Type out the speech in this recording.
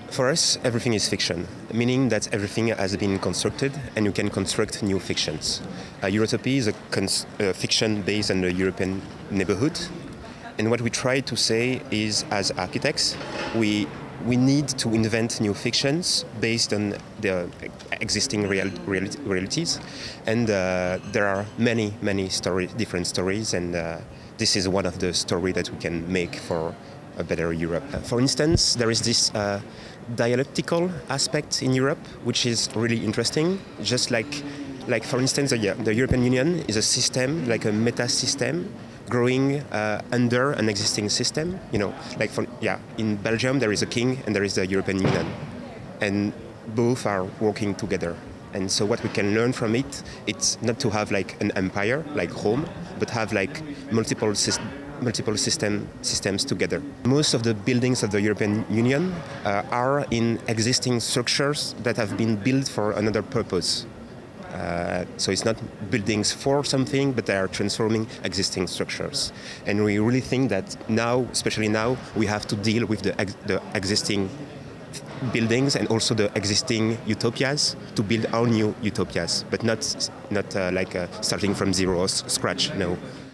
For us, everything is fiction, meaning that everything has been constructed and you can construct new fictions. Eurotopie is a fiction based on the European neighborhood. And what we try to say is, as architects, we need to invent new fictions based on the existing realities. And there are many different stories, and this is one of the stories that we can make for a better Europe. For instance, there is this dialectical aspect in Europe, which is really interesting. Just like for instance, the European Union is a system, like a meta-system, growing under an existing system. In Belgium there is a king and there is the European Union, and both are working together. And so what we can learn from it, it's not to have like an empire like Rome, but have like multiple systems together. Most of the buildings of the European Union are in existing structures that have been built for another purpose. So it's not buildings for something, but they are transforming existing structures. And we really think that now, especially now, we have to deal with the existing buildings and also the existing utopias to build our new utopias, but not starting from zero or scratch, no.